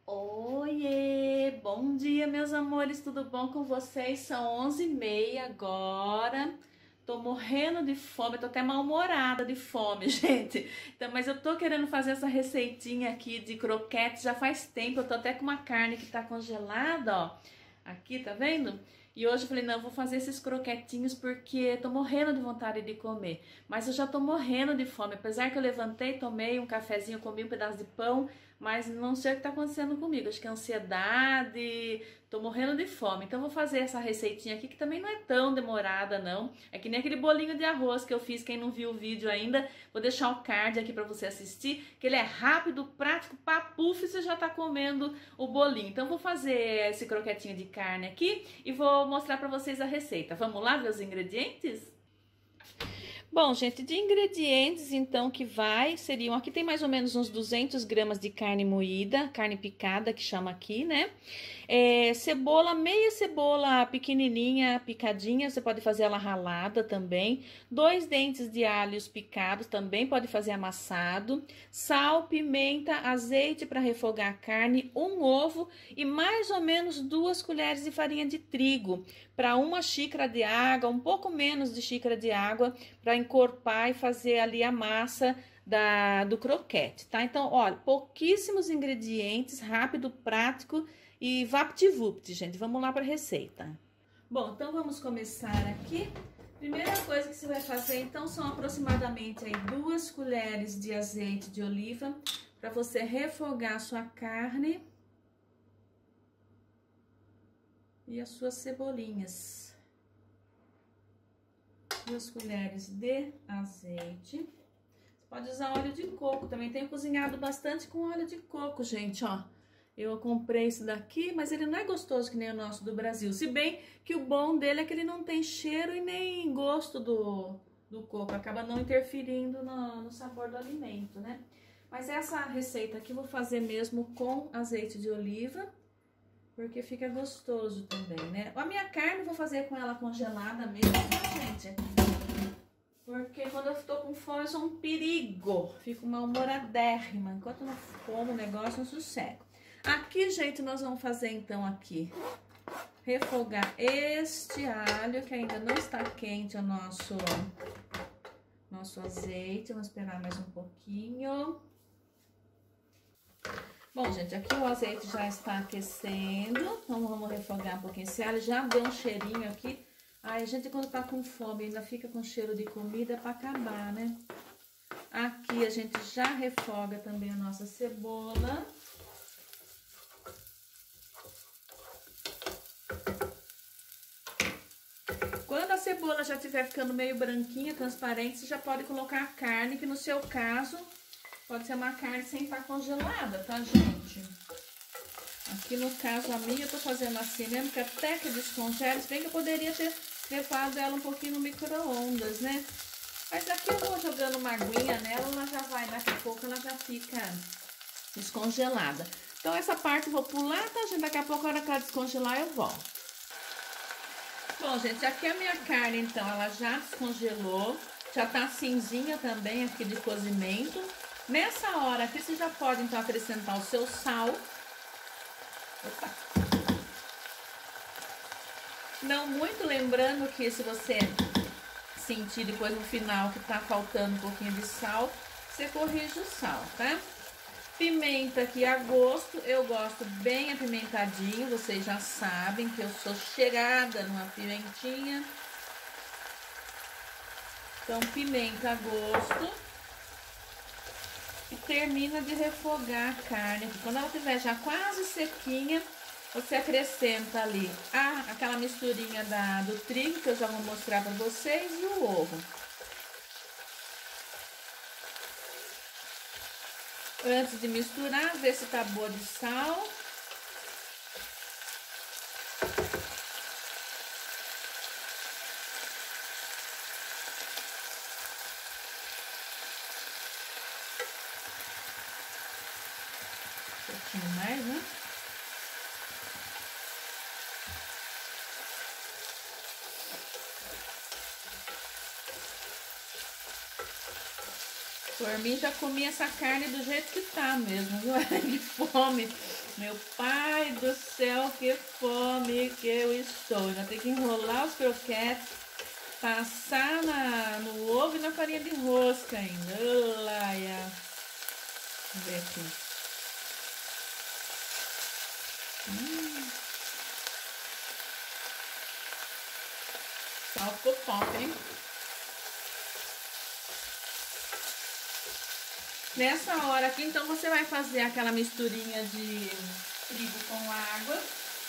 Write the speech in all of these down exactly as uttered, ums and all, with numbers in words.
Oiê, bom dia meus amores, tudo bom com vocês? São onze e meia agora, tô morrendo de fome, tô até mal-humorada de fome, gente. Então, mas eu tô querendo fazer essa receitinha aqui de croquete já faz tempo, eu tô até com uma carne que tá congelada, ó, aqui, tá vendo? E hoje eu falei, não, eu vou fazer esses croquetinhos porque tô morrendo de vontade de comer. Mas eu já tô morrendo de fome, apesar que eu levantei, tomei um cafezinho, comi um pedaço de pão, mas não sei o que tá acontecendo comigo. Acho que é ansiedade, tô morrendo de fome. Então eu vou fazer essa receitinha aqui, que também não é tão demorada, não. É que nem aquele bolinho de arroz que eu fiz, quem não viu o vídeo ainda, vou deixar o card aqui pra você assistir, que ele é rápido, prático, papuf, você já tá comendo o bolinho. Então eu vou fazer esse croquetinho de carne aqui e vou mostrar pra vocês a receita. Vamos lá ver os ingredientes? Bom, gente, de ingredientes, então, que vai, seriam, aqui tem mais ou menos uns duzentos gramas de carne moída, carne picada, que chama aqui, né? É, cebola, meia cebola pequenininha, picadinha, você pode fazer ela ralada também. Dois dentes de alhos picados, também pode fazer amassado. Sal, pimenta, azeite para refogar a carne, um ovo e mais ou menos duas colheres de farinha de trigo, para uma xícara de água, um pouco menos de xícara de água, para encorpar e fazer ali a massa da, do croquete, tá? Então, olha, pouquíssimos ingredientes, rápido, prático e vapt-vupt, gente. Vamos lá para a receita. Bom, então vamos começar aqui. Primeira coisa que você vai fazer, então, são aproximadamente aí duas colheres de azeite de oliva para você refogar a sua carne e as suas cebolinhas. Duas colheres de azeite. Você pode usar óleo de coco também. Tenho cozinhado bastante com óleo de coco, gente, ó. Eu comprei esse daqui, mas ele não é gostoso que nem o nosso do Brasil. Se bem que o bom dele é que ele não tem cheiro e nem gosto do, do coco. Acaba não interferindo no, no sabor do alimento, né? Mas essa receita aqui eu vou fazer mesmo com azeite de oliva, porque fica gostoso também, né? A minha carne eu vou fazer com ela congelada mesmo, tá, gente? Porque quando eu tô com fome eu sou um perigo. Fico mal-humoradérrima. Enquanto eu não como o negócio, eu sossego. Aqui, gente, nós vamos fazer então aqui. Refogar este alho, que ainda não está quente o nosso, nosso azeite. Vamos esperar mais um pouquinho. Bom, gente, aqui o azeite já está aquecendo, então vamos refogar um pouquinho esse alho, já deu um cheirinho aqui. Ai, a gente quando tá com fome ainda fica com cheiro de comida para acabar, né? Aqui a gente já refoga também a nossa cebola. Quando a cebola já estiver ficando meio branquinha, transparente, você já pode colocar a carne, que no seu caso pode ser uma carne sem estar congelada, tá, gente? Aqui no caso a minha eu tô fazendo assim mesmo, que até que descongela, se bem que eu poderia ter levado ela um pouquinho no micro-ondas, né? Mas aqui eu vou jogando uma aguinha nela, ela já vai, daqui a pouco ela já fica descongelada. Então essa parte eu vou pular, tá, gente? Daqui a pouco, a hora que ela descongelar, eu volto. Bom, gente, aqui a minha carne, então, ela já descongelou, já tá cinzinha também aqui de cozimento. Nessa hora aqui, você já pode, então, acrescentar o seu sal. Opa! Não muito, lembrando que se você sentir depois no final que tá faltando um pouquinho de sal, você corrige o sal, tá? Pimenta aqui a gosto, eu gosto bem apimentadinho, vocês já sabem que eu sou chegada numa pimentinha. Então, pimenta a gosto. E termina de refogar a carne. Quando ela estiver já quase sequinha, você acrescenta ali a, aquela misturinha da, do trigo, que eu já vou mostrar para vocês, e o ovo. Antes de misturar, ver se tá boa de sal. Um pouquinho mais, né? Por mim, já comi essa carne do jeito que tá mesmo, viu? Que fome. Meu pai do céu, que fome que eu estou. Já tenho que enrolar os croquetes, passar na, no ovo e na farinha de rosca ainda. Olha. Vamos ver aqui. Hum. Só ficou top, hein? Nessa hora aqui, então, você vai fazer aquela misturinha de trigo com água.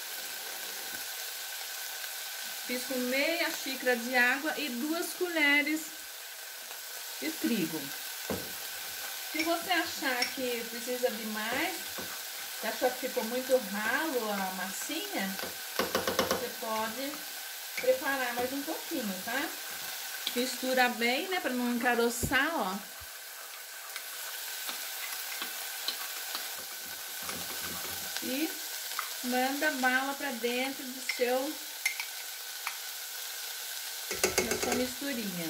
Fiz com meia xícara de água e duas colheres de trigo. Se você achar que precisa de mais, se achar que ficou muito ralo a massinha, você pode preparar mais um pouquinho, tá? Mistura bem, né, para não encaroçar, ó. E manda bala para dentro do seu da sua misturinha.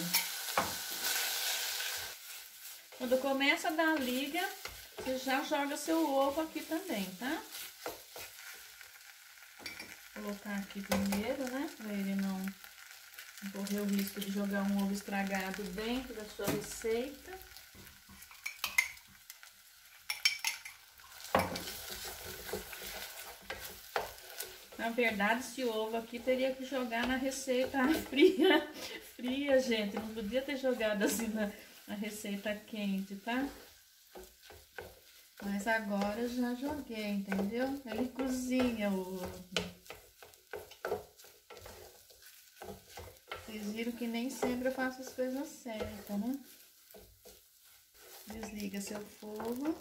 Quando começa a dar liga, você já joga seu ovo aqui também, tá? Vou colocar aqui primeiro, né? Para ele não correr o risco de jogar um ovo estragado dentro da sua receita. Na verdade, esse ovo aqui teria que jogar na receita fria, fria, gente. Não podia ter jogado assim na, na receita quente, tá? Mas agora eu já joguei, entendeu? Ele cozinha o ovo. Vocês viram que nem sempre eu faço as coisas certas, né? Desliga seu fogo.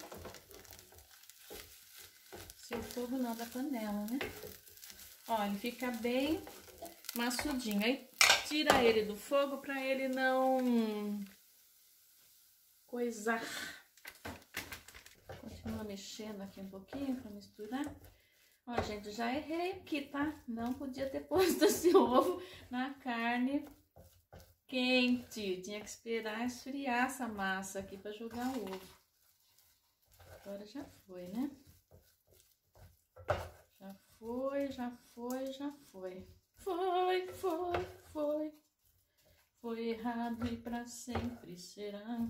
Seu fogo não, da panela, né? Ó, ele fica bem maçudinho. Aí tira ele do fogo para ele não coisar. Continua mexendo aqui um pouquinho para misturar. Ó, gente, já errei aqui, tá? Não podia ter posto esse ovo na carne quente. Tinha que esperar esfriar essa massa aqui para jogar o ovo. Agora já foi, né? Já foi, já foi, já foi. Foi, foi, foi. Foi errado e pra sempre será.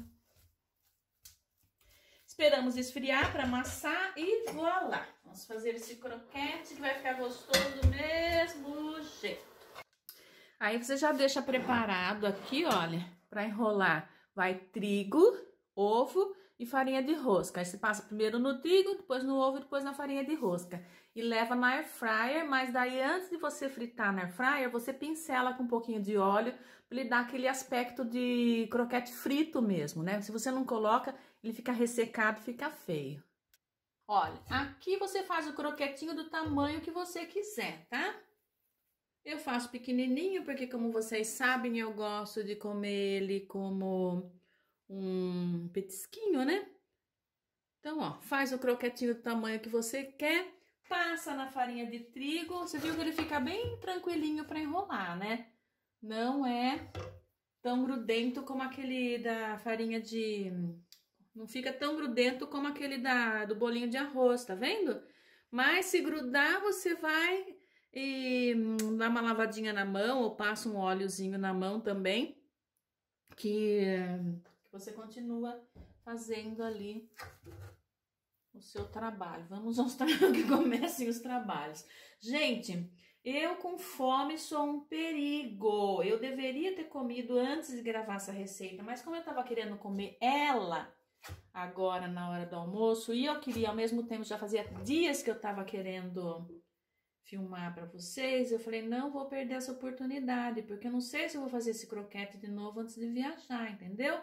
Esperamos esfriar para amassar e voilá. Vamos fazer esse croquete que vai ficar gostoso do mesmo jeito. Aí você já deixa preparado aqui, olha, para enrolar. Vai trigo, ovo e farinha de rosca. Aí você passa primeiro no trigo, depois no ovo e depois na farinha de rosca. E leva na air fryer, mas daí antes de você fritar na air fryer, você pincela com um pouquinho de óleo para ele dar aquele aspecto de croquete frito mesmo, né? Se você não coloca, ele fica ressecado, fica feio. Olha, aqui você faz o croquetinho do tamanho que você quiser, tá? Eu faço pequenininho porque, como vocês sabem, eu gosto de comer ele como um petisquinho, né? Então, ó, faz o croquetinho do tamanho que você quer, passa na farinha de trigo. Você viu que ele fica bem tranquilinho para enrolar, né? Não é tão grudento como aquele da farinha de... Não fica tão grudento como aquele da, do bolinho de arroz, tá vendo? Mas se grudar, você vai e dá uma lavadinha na mão ou passa um óleozinho na mão também, que, que você continua fazendo ali o seu trabalho. Vamos mostrar que comecem os trabalhos. Gente, eu com fome sou um perigo. Eu deveria ter comido antes de gravar essa receita, mas como eu tava querendo comer ela agora na hora do almoço e eu queria ao mesmo tempo, já fazia dias que eu tava querendo filmar para vocês, eu falei, não vou perder essa oportunidade, porque eu não sei se eu vou fazer esse croquete de novo antes de viajar, entendeu?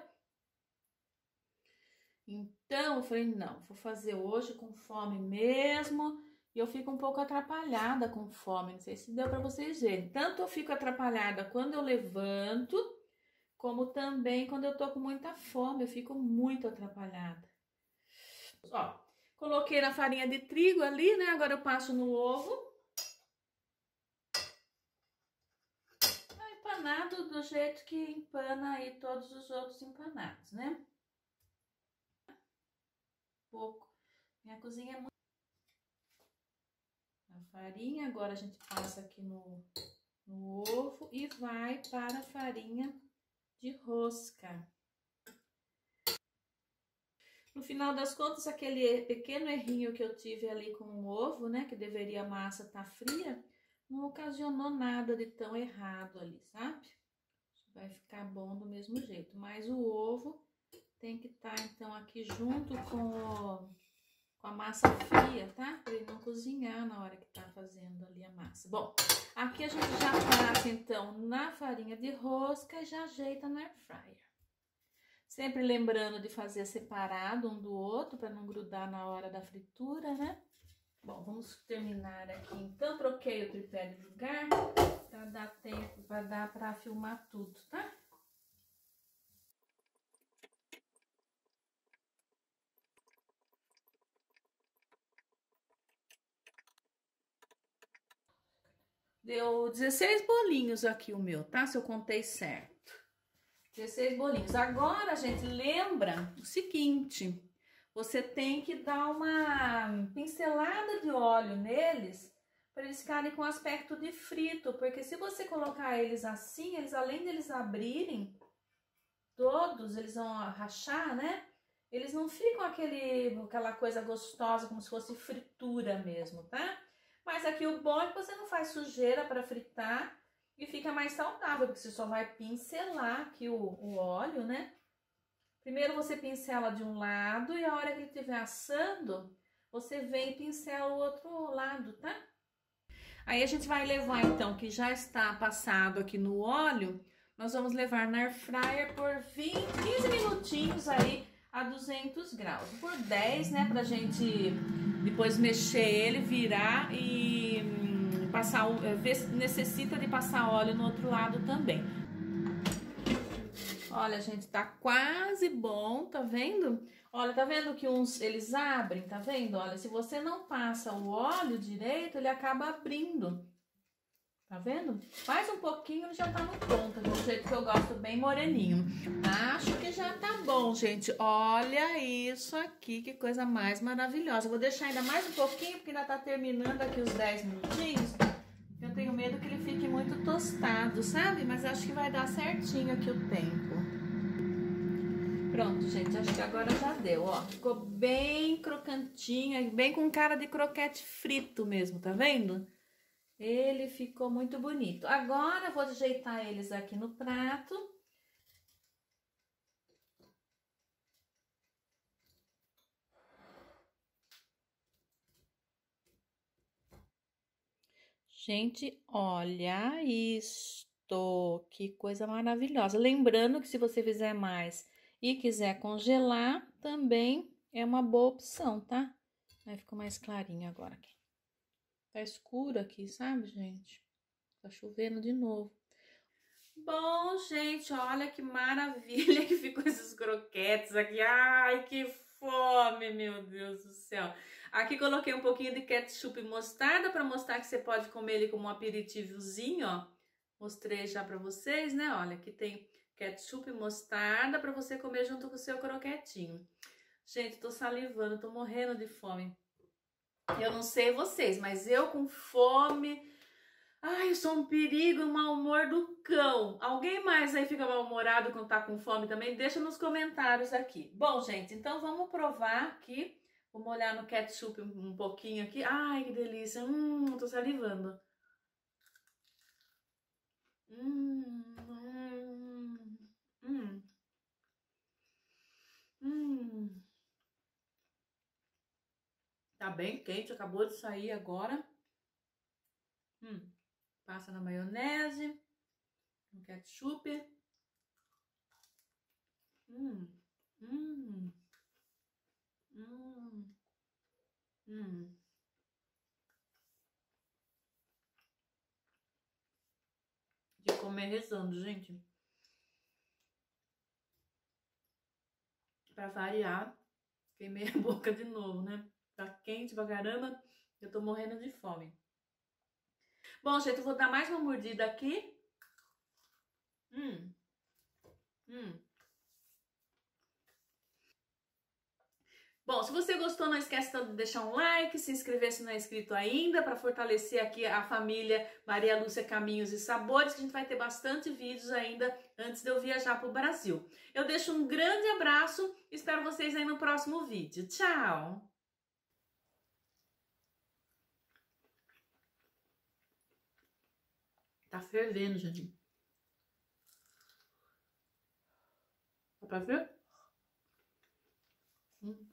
Então, eu falei, não, vou fazer hoje com fome mesmo, e eu fico um pouco atrapalhada com fome, não sei se deu para vocês verem. Tanto eu fico atrapalhada quando eu levanto, como também quando eu tô com muita fome, eu fico muito atrapalhada. Ó, coloquei na farinha de trigo ali, né, agora eu passo no ovo. Empanado do jeito que empana aí todos os outros empanados, né? Pouco. Minha cozinha é muito... farinha, agora a gente passa aqui no, no ovo e vai para a farinha de rosca. No final das contas, aquele pequeno errinho que eu tive ali com o ovo, né, que deveria a massa estar fria, não ocasionou nada de tão errado ali, sabe? Vai ficar bom do mesmo jeito, mas o ovo tem que estar, então, aqui junto com, o, com a massa fria, tá? Para ele não cozinhar na hora que tá fazendo ali a massa. Bom, aqui a gente já passa, então, na farinha de rosca e já ajeita na air fryer. Sempre lembrando de fazer separado um do outro, para não grudar na hora da fritura, né? Bom, vamos terminar aqui, então, troquei o tripé de lugar, para dar tempo, para dar para filmar tudo, tá? Deu dezesseis bolinhos aqui o meu, tá? Se eu contei certo. dezesseis bolinhos. Agora, gente, lembra o seguinte, você tem que dar uma pincelada de óleo neles para eles ficarem com aspecto de frito, porque se você colocar eles assim, eles além deles abrirem, todos eles vão rachar, né? Eles não ficam aquele, aquela coisa gostosa, como se fosse fritura mesmo, tá? Mas aqui o bom é que você não faz sujeira para fritar e fica mais saudável, porque você só vai pincelar aqui o, o óleo, né? Primeiro você pincela de um lado e a hora que ele estiver assando, você vem e pincela o outro lado, tá? Aí a gente vai levar, então, que já está passado aqui no óleo, nós vamos levar na air fryer por vinte, quinze minutinhos aí a duzentos graus. Por dez, né, pra gente depois mexer ele, virar e hum, passar, ver se necessita de passar óleo no outro lado também. Olha, gente, tá quase bom, tá vendo? Olha, tá vendo que uns eles abrem, tá vendo? Olha, se você não passa o óleo direito, ele acaba abrindo. Tá vendo? Mais um pouquinho já tá no ponto, do jeito que eu gosto, bem moreninho. Acho que já tá bom, gente. Olha isso aqui, que coisa mais maravilhosa. Eu vou deixar ainda mais um pouquinho, porque ainda tá terminando aqui os dez minutinhos. Eu tenho medo que ele fique muito tostado, sabe? Mas acho que vai dar certinho aqui o tempo. Pronto, gente, acho que agora já deu, ó. Ficou bem crocantinho, bem com cara de croquete frito mesmo, tá vendo? Ele ficou muito bonito. Agora eu vou ajeitar eles aqui no prato. Gente, olha isto, que coisa maravilhosa. Lembrando que se você fizer mais e quiser congelar, também é uma boa opção, tá? Aí ficou mais clarinho agora aqui. Tá escuro aqui, sabe, gente? Tá chovendo de novo. Bom, gente, olha que maravilha que ficou esses croquetes aqui. Ai, que fome, meu Deus do céu. Aqui coloquei um pouquinho de ketchup e mostarda para mostrar que você pode comer ele como um aperitivozinho, ó. Mostrei já para vocês, né? Olha, aqui tem ketchup e mostarda para você comer junto com o seu croquetinho. Gente, tô salivando, tô morrendo de fome. Eu não sei vocês, mas eu com fome... Ai, eu sou um perigo, um mau humor do cão. Alguém mais aí fica mal-humorado quando tá com fome também? Deixa nos comentários aqui. Bom, gente, então vamos provar aqui. Vou molhar no ketchup um pouquinho aqui. Ai, que delícia. Hum, tô salivando. Hum, hum, hum. Hum. Tá bem quente, acabou de sair agora. Hum. Passa na maionese, no ketchup. Hum, hum, hum, hum. De comer rezando, gente. Pra variar, queimei a boca de novo, né? Tá quente pra caramba, eu tô morrendo de fome. Bom, gente, eu vou dar mais uma mordida aqui. Hum. Hum. Bom, se você gostou, não esquece de deixar um like, se inscrever se não é inscrito ainda, para fortalecer aqui a família Maria Lúcia Caminhos e Sabores, que a gente vai ter bastante vídeos ainda antes de eu viajar para o Brasil. Eu deixo um grande abraço, espero vocês aí no próximo vídeo. Tchau! Tá fervendo, gente. Dá pra ver? Hum.